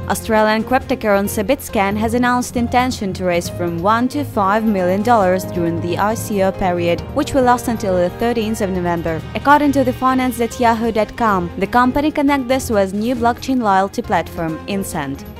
Australian cryptocurrency BitScan has announced intention to raise from $1 to $5 million during the ICO period, which will last until the 13th of November. According to the finance.yahoo.com, the company connects this with new blockchain loyalty platform, Incent.